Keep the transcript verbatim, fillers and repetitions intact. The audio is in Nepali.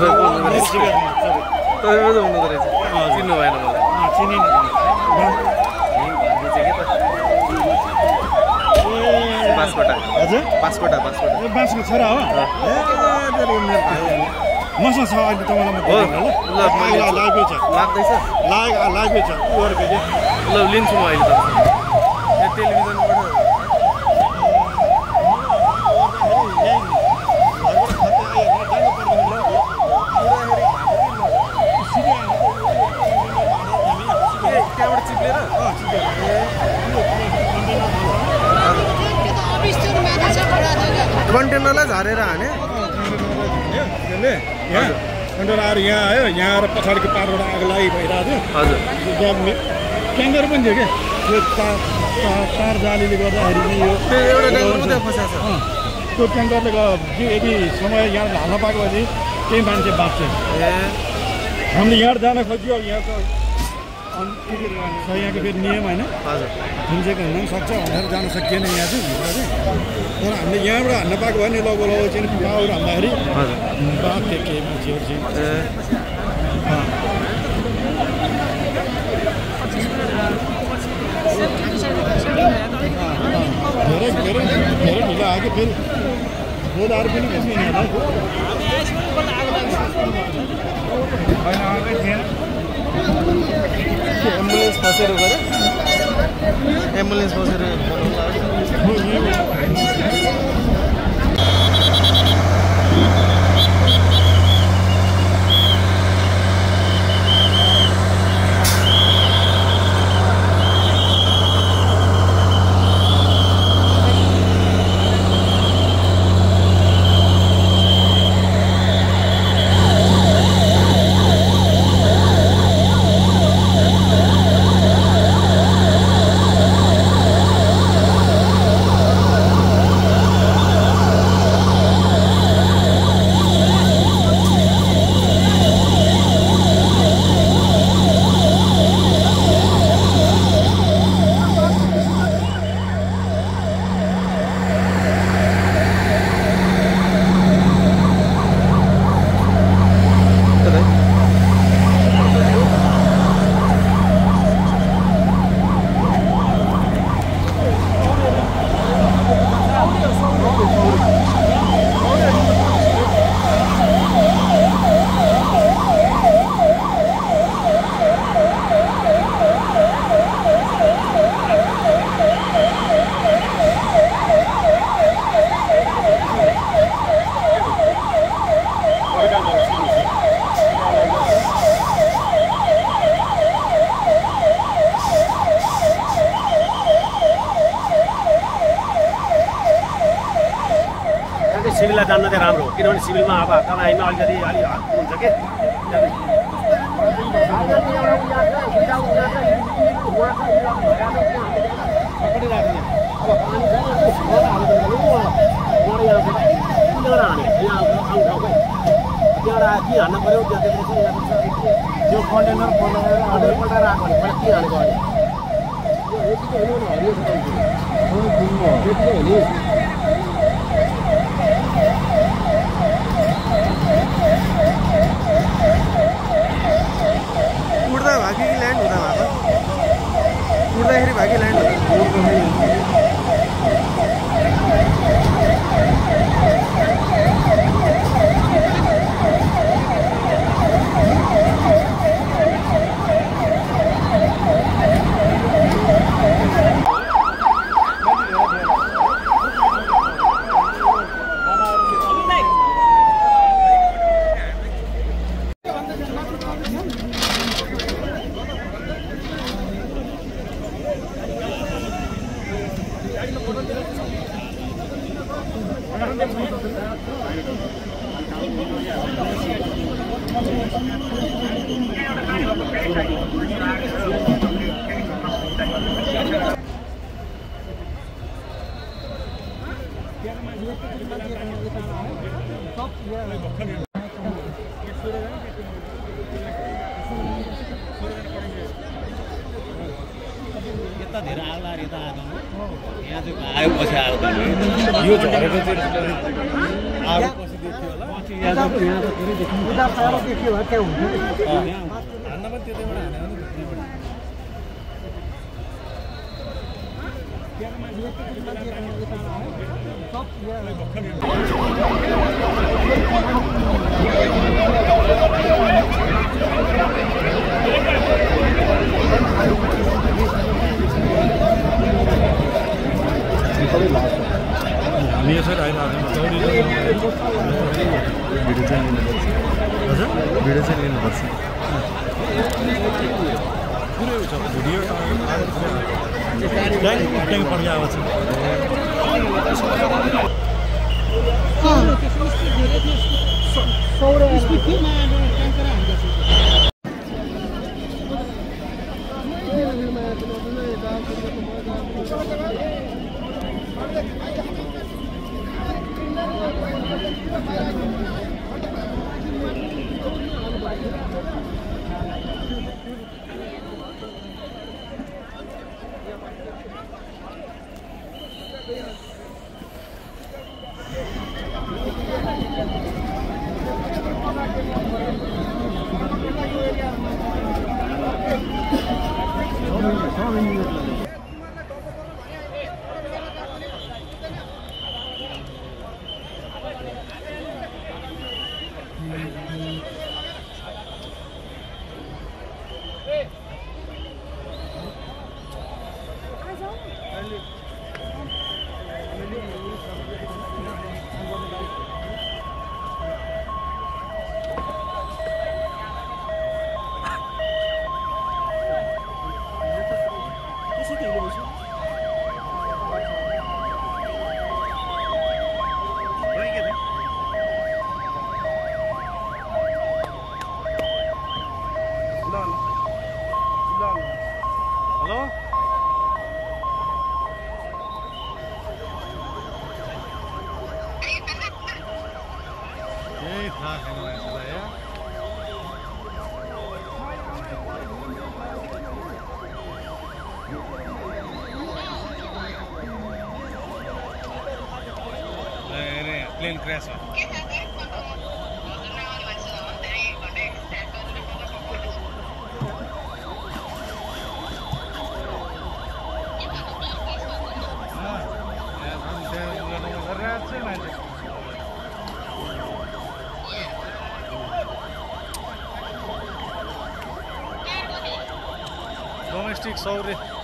तपाईँ को हुनुहुँदो रहेछ तपाईँ पो त हुनुहुँदो रहेछ चिन्नु भएन मलाई चिनि बाँसकोटा हजुर बाँसकोटा बाँसकोटा बाँसको छोरा हो मसँग छ अहिले तपाईँलाई म ल लाइभै छ लाग्दैछ लाइभ लाइभै छ ल लिन्छु म अहिले तपाईँ टेलिभिजनबाट त्यहाँबाट चिप्लेर कन्टेनरलाई झारेर हाने कन्टेनर आएर यहाँ आयो यहाँ आएर पछाडिको पारबाट आगो लागि भइरहेको हजुर थियो ट्याङ्कर पनि थियो क्या त्यो तार तार जालीले गर्दाखेरि चाहिँ यो त्यो एउटा ट्याङ्कर मात्रै फसाएको छ त्यो ट्याङ्करले यदि समय यहाँ हाल्न पाएपछि केही मान्छे बाँच्छ ए हामीले यहाँ जान खोज्यो यहाँको यहाँको फेरि नियम होइन हजुर हिँडेको हुन पनि सक्छ भनेर जान सकिएन यहाँ चाहिँ भित्र चाहिँ तर हामीले यहाँबाट हान्न पाएको भयो नि लौ लौ चाहिँ गाउँबाट हान्दाखेरि हजुर बात थियो केही मान्छेहरू चाहिँ धेरै धेरै धेरै ढिलो आयो कि फेरि बोलाएर पनि भेट्नु एम्बुलेन्स फसेर गएर एम्बुलेन्स फसेर सिभिललाई जान्न चाहिँ राम्रो हो किनभने सिभिलमा अब तपाईँमा अलिकति अलिक हद हुन्छ कि त्यहाँबाट के हान्न पऱ्यो त्यो कन्टेनर पल्टाएर आएको भने पहिला के हालेको भने उड्दा भागी कि ल्यान्ड हुँदा भएको उड्दाखेरि भागी ल्यान्ड यता धेरै आउला यता यहाँ चाहिँ आयो पछि आयो यो झरेको चाहिँ आगो पछि देखियो होला उता साह्रो देखियो भने त्यहाँ हुन्छ हान्न पनि त्यतैबाट हाने हो नि हामी यसरी आइरहेको छौँ भिडियो चाहिँ लिनुपर्छ हजुर भिडियो चाहिँ लिनुपर्छ पुरै छ भिडियो ट्याङ पड्के आएको छ प्लेन क्र्यास हो डोमेस्टिक सौर्य